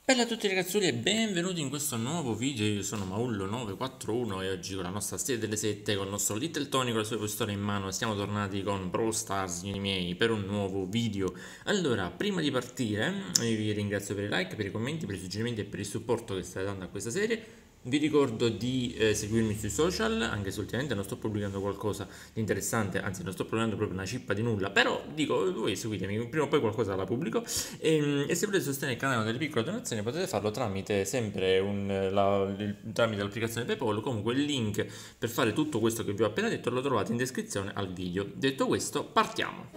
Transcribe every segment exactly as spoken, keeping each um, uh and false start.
Bella a tutti ragazzoli e benvenuti in questo nuovo video. Io sono Maullo nove quattro uno e oggi con la nostra Stella delle Sette, con il nostro Little Tony con la sua pistola in mano, siamo tornati con Brawl Stars, signori miei, per un nuovo video. Allora, prima di partire, io vi ringrazio per i like, per i commenti, per i suggerimenti e per il supporto che state dando a questa serie. Vi ricordo di eh, seguirmi sui social, anche se ultimamente non sto pubblicando qualcosa di interessante, anzi non sto pubblicando proprio una cippa di nulla, però dico, voi seguitemi, prima o poi qualcosa la pubblico. E, e se volete sostenere il canale con delle piccole donazioni potete farlo tramite sempre un, la, il, tramite l'applicazione PayPal. Comunque il link per fare tutto questo che vi ho appena detto lo trovate in descrizione al video. Detto questo, partiamo!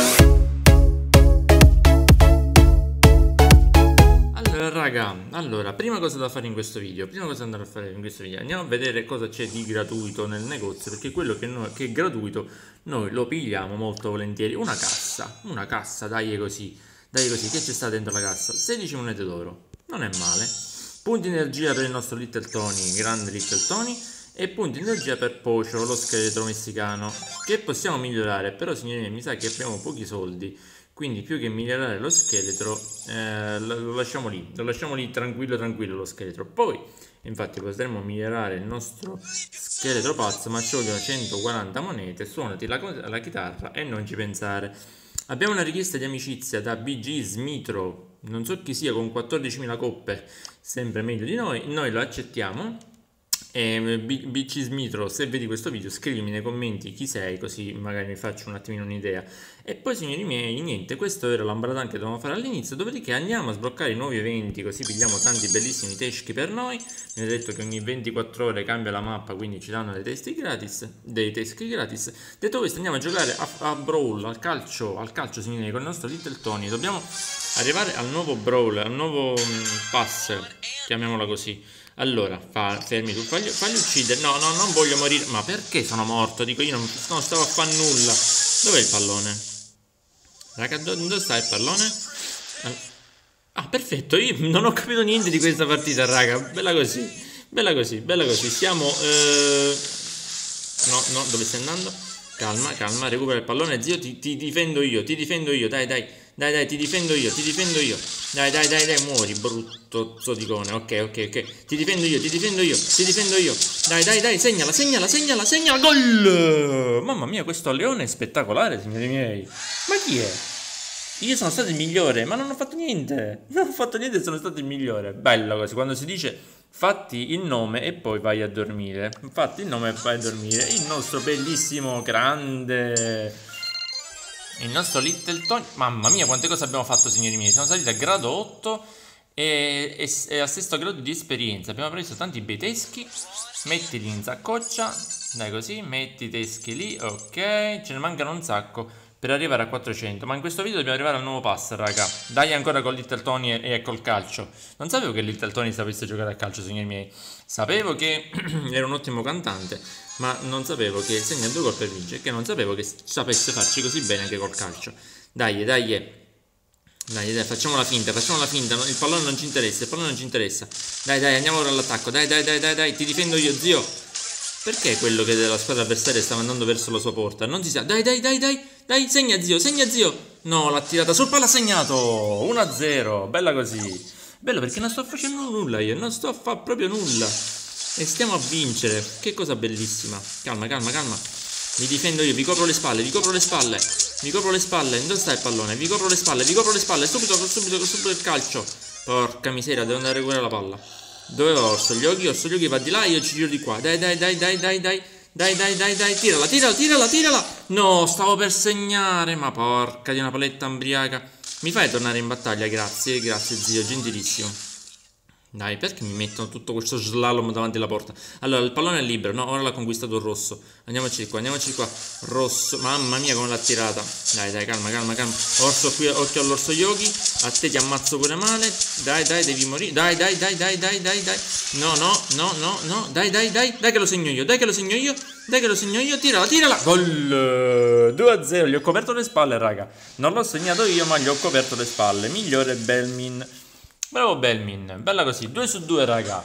Allora raga, allora, prima cosa da fare in questo video, prima cosa da andare a fare in questo video, andiamo a vedere cosa c'è di gratuito nel negozio, perché quello che, noi, che è gratuito noi lo pigliamo molto volentieri. Una cassa, una cassa, dai così, dai così, che c'è sta dentro la cassa? sedici monete d'oro, non è male. Punti energia per il nostro Little Tony, grande Little Tony, e punti energia per Pocio, lo scheletro messicano, che possiamo migliorare, però signori miei, mi sa che abbiamo pochi soldi. Quindi più che migliorare lo scheletro, eh, lo lasciamo lì, lo lasciamo lì tranquillo tranquillo lo scheletro. Poi, infatti, potremmo migliorare il nostro scheletro pazzo, ma ci vogliono centoquaranta monete. Suonati la, la chitarra e non ci pensare. Abbiamo una richiesta di amicizia da B G Smitro, non so chi sia, con quattordicimila coppe, sempre meglio di noi. Noi lo accettiamo. E B C Smitro, se vedi questo video scrivimi nei commenti chi sei, così magari mi faccio un attimino un'idea. E poi signori miei, niente, questo era l'ambaradan che dovevamo fare all'inizio, dopodiché andiamo a sbloccare i nuovi eventi, così pigliamo tanti bellissimi teschi per noi. Mi ha detto che ogni ventiquattro ore cambia la mappa, quindi ci danno dei testi gratis, dei teschi gratis. Detto questo, andiamo a giocare a, a Brawl, al calcio, al calcio signori miei, con il nostro Little Tony. Dobbiamo arrivare al nuovo Brawl, al nuovo um, pass, chiamiamola così. Allora, fa, fermi tu, fagli, fagli uccidere. No, no, non voglio morire. Ma perché sono morto? Dico, io non, non stavo a fare nulla. Dov'è il pallone? Raga, dove sta il pallone? Ah, perfetto, io non ho capito niente di questa partita, raga. Bella così, bella così, bella così. Siamo... Eh... No, no, dove stai andando? Calma, calma, recupera il pallone. Zio, ti, ti difendo io, ti difendo io, dai, dai. Dai, dai, ti difendo io, ti difendo io. Dai, dai, dai, dai, muori, brutto zoticone. Ok, ok, ok. Ti difendo io, ti difendo io, ti difendo io. Dai, dai, dai, segnala, segnala, segnala, segnala. Gol! Mamma mia, questo leone è spettacolare, signori miei. Ma chi è? Io sono stato il migliore, ma non ho fatto niente. Non ho fatto niente e sono stato il migliore. Bello così, quando si dice fatti il nome e poi vai a dormire. Fatti il nome e vai a dormire. Il nostro bellissimo, grande... Il nostro Little Tony, mamma mia quante cose abbiamo fatto signori miei, siamo saliti a grado otto e, e, e a sesto grado di esperienza, abbiamo preso tanti bei teschi, mettili in saccoccia, dai così, metti i teschi lì, ok, ce ne mancano un sacco per arrivare a quattrocento, ma in questo video dobbiamo arrivare al nuovo pass raga, dai ancora con Little Tony e, e col calcio, non sapevo che Little Tony sapesse giocare a calcio signori miei, sapevo che era un ottimo cantante, ma non sapevo che segna due gol per vincere, che non sapevo che sapesse farci così bene anche col calcio. Dai, dai, dai, dai, facciamo la finta, facciamo la finta, il pallone non ci interessa, il pallone non ci interessa. Dai, dai, andiamo ora all'attacco, dai, dai, dai, dai, dai, ti difendo io, zio. Perché quello che della squadra avversaria stava andando verso la sua porta? Non si sa, dai, dai, dai, dai, dai, segna zio, segna zio. No, l'ha tirata sul palla, ha segnato, uno a zero, bella così. Bello perché non sto facendo nulla io, non sto a fare proprio nulla. E stiamo a vincere, che cosa bellissima. Calma, calma, calma. Mi difendo io, vi copro le spalle, vi copro le spalle. Vi copro le spalle, dove sta il pallone? Vi copro le spalle, vi copro le spalle. Subito, subito, subito il calcio. Porca miseria, devo andare a recuperare la palla. Dove ho Orso? Gli occhi, Orso, gli occhi va di là, io ci giro di qua. Dai, dai, dai, dai, dai, dai. Dai, dai, dai, dai, tirala, tirala, tirala, tirala. No, stavo per segnare, ma porca di una paletta ambriaca. Mi fai tornare in battaglia? Grazie, grazie zio, gentilissimo. Dai, perché mi mettono tutto questo slalom davanti alla porta? Allora, il pallone è libero, no? Ora l'ha conquistato il rosso. Andiamoci qua, andiamoci qua. Rosso, mamma mia come l'ha tirata. Dai, dai, calma, calma, calma. Orso qui, occhio all'orso yogi. A te ti ammazzo pure male. Dai, dai, devi morire. Dai, dai, dai, dai, dai, dai, dai. No, no, no, no, no. Dai, dai, dai. Dai che lo segno io, dai che lo segno io. Dai che lo segno io, tirala, tirala. Gol! due a zero, gli ho coperto le spalle, raga. Non l'ho segnato io, ma gli ho coperto le spalle. Migliore Belmin. Bravo Belmin, bella così, due su due raga.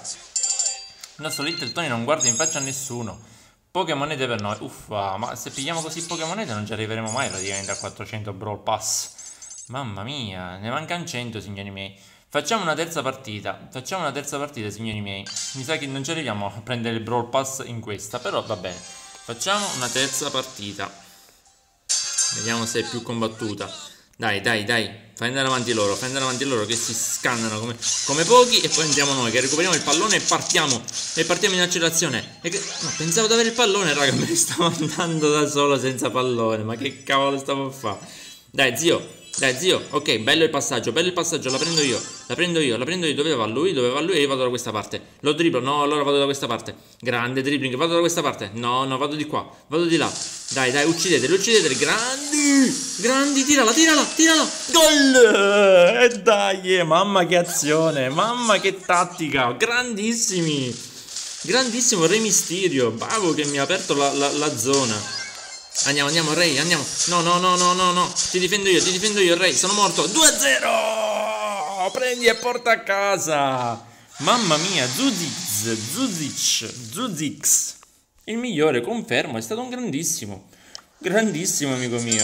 Il nostro Little Tony non guarda in faccia a nessuno. Poche monete per noi, uffa, ma se pigliamo così poche monete non ci arriveremo mai praticamente a quattrocento Brawl Pass. Mamma mia, ne mancano cento signori miei. Facciamo una terza partita. Facciamo una terza partita, signori miei. Mi sa che non ci arriviamo a prendere il Brawl Pass in questa, però va bene. Facciamo una terza partita. Vediamo se è più combattuta. Dai, dai, dai. Fai andare avanti loro, fai andare avanti loro che si scannano come, come pochi. E poi entriamo noi che recuperiamo il pallone e partiamo. E partiamo in accelerazione. E che... No, pensavo di avere il pallone, raga. Me ne stavo andando da solo senza pallone. Ma che cavolo stavo a fare? Dai, zio. Dai, zio, ok, bello il passaggio, bello il passaggio, la prendo io, la prendo io, la prendo io, dove va lui, dove va lui e io vado da questa parte. Lo dribblo, no, allora vado da questa parte. Grande dribbling, vado da questa parte. No, no, vado di qua, vado di là. Dai, dai, uccideteli, uccideteli, grandi, grandi, tirala, tirala, tirala. Gol! E dai, mamma che azione, mamma che tattica, grandissimi. Grandissimo Re Mysterio, bravo che mi ha aperto la, la, la zona. Andiamo, andiamo, Ray, andiamo. No, no, no, no, no, no. Ti difendo io, ti difendo io, Ray. Sono morto. due a zero. Prendi e porta a casa. Mamma mia, Zuzic, Zuzic, Zuzix. Il migliore, confermo, è stato un grandissimo. Grandissimo, amico mio.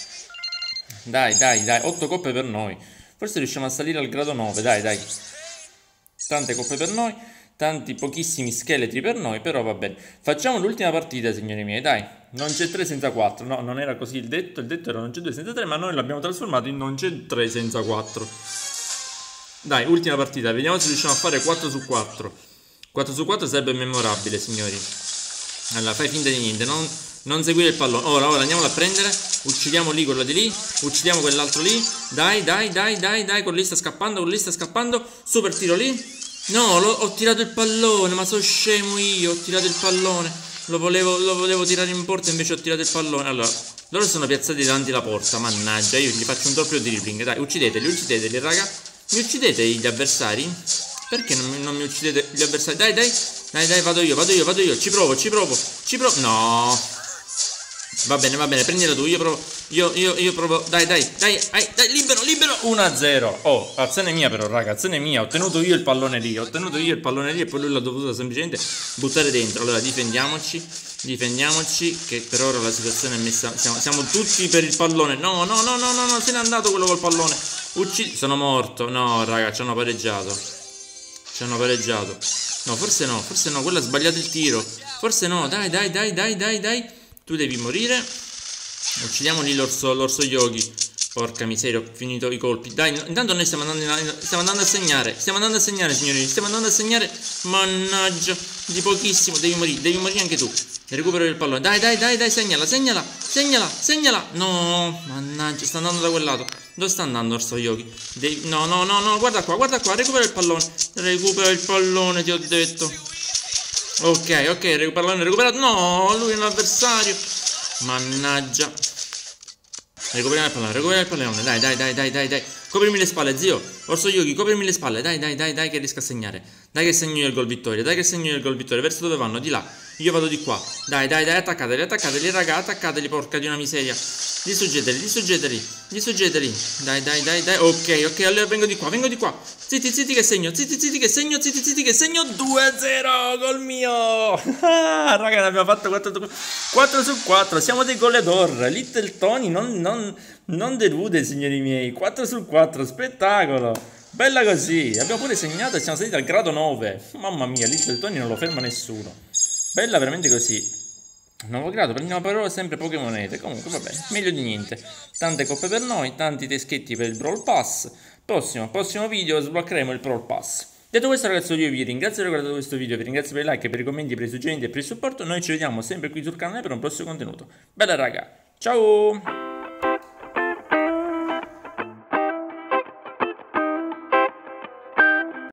Dai, dai, dai, otto coppe per noi. Forse riusciamo a salire al grado nove, dai, dai. Tante coppe per noi. Tanti pochissimi scheletri per noi, però va bene. Facciamo l'ultima partita, signori miei, dai. Non c'è tre senza quattro. No, non era così il detto. Il detto era non c'è due senza tre, ma noi l'abbiamo trasformato in non c'è tre senza quattro. Dai, ultima partita. Vediamo se riusciamo a fare quattro su quattro. quattro su quattro sarebbe memorabile, signori. Allora, fai finta di niente. Non, non seguire il pallone. Ora, ora, andiamolo a prendere. Uccidiamo lì quello di lì. Uccidiamo quell'altro lì. Dai, dai, dai, dai, dai. Quello lì sta scappando, quello lì sta scappando. Super tiro lì. No, lo, ho tirato il pallone, ma sono scemo io, ho tirato il pallone. Lo volevo, lo volevo tirare in porta, invece ho tirato il pallone. Allora, loro sono piazzati davanti alla porta, mannaggia, io gli faccio un doppio dribbling. Dai, uccideteli, uccideteli, raga. Mi uccidete gli avversari? Perché non mi, non mi uccidete gli avversari? Dai, dai, dai, dai, vado io, vado io, vado io. Ci provo, ci provo, ci provo. No. Va bene, va bene, prendila tu, io provo, io, io, io provo, dai, dai, dai, dai, dai, libero, libero, uno a zero. Oh, azione mia però, raga, azione mia, ho tenuto io il pallone lì, ho tenuto io il pallone lì e poi lui l'ha dovuto semplicemente buttare dentro. Allora, difendiamoci, difendiamoci, che per ora la situazione è messa, siamo, siamo tutti per il pallone. No, no, no, no, no, no, se n'è andato quello col pallone. Uccidi, sono morto, no, raga, ci hanno pareggiato, ci hanno pareggiato. No, forse no, forse no, quello ha sbagliato il tiro, forse no, dai, dai, dai, dai, dai, dai. Tu devi morire. Uccidiamo lì l'orso, l'orso Yogi. Porca miseria, ho finito i colpi. Dai, intanto noi stiamo andando, in, stiamo andando a segnare. Stiamo andando a segnare, signori. Stiamo andando a segnare. Mannaggia, di pochissimo. Devi morire, devi morire anche tu. Recupero il pallone. Dai, dai, dai, dai, segnala, segnala, segnala, segnala. No, mannaggia, sta andando da quel lato. Dove sta andando Orso Yogi? Devi... No, no, no, no, guarda qua, guarda qua. Recupero il pallone. Recupero il pallone, ti ho detto. Ok, ok, il pallone recuperato. No, lui è un avversario. Mannaggia. Recuperiamo il pallone, recuperiamo il pallone. Dai, dai, dai, dai, dai, dai. Coprimi le spalle, zio. Orso Yogi, coprimi le spalle. Dai, dai, dai, dai, che riesco a segnare. Dai che segno io il gol vittoria. Dai che segno io il gol vittoria. Verso dove vanno? Di là. Io vado di qua. Dai, dai, dai, attaccateli, attaccateli, raga, attaccateli, porca di una miseria. Distruggeteli, distruggeteli, distruggeteli. Dai, dai, dai, dai. Ok, ok, allora vengo di qua, vengo di qua. Zitti, zitti che segno, zitti, zitti che segno, zitti, zitti che segno. due a zero, gol mio. Ah, raga, ne abbiamo fatto quattro su quattro. Siamo dei goleador. Little Tony non, non, non delude, signori miei. quattro su quattro, spettacolo. Bella così. Abbiamo pure segnato e siamo saliti al grado nove. Mamma mia, Little Tony non lo ferma nessuno. Bella veramente così. Nuovo grado, prendiamo però sempre poche monete. Comunque va bene, meglio di niente. Tante coppe per noi, tanti teschetti per il Brawl Pass. Prossimo, prossimo video sbloccheremo il Brawl Pass. Detto questo ragazzi, io vi ringrazio per aver guardato questo video. Vi ringrazio per i like, per i commenti, per i suggerimenti e per il supporto. Noi ci vediamo sempre qui sul canale per un prossimo contenuto. Bella raga, ciao!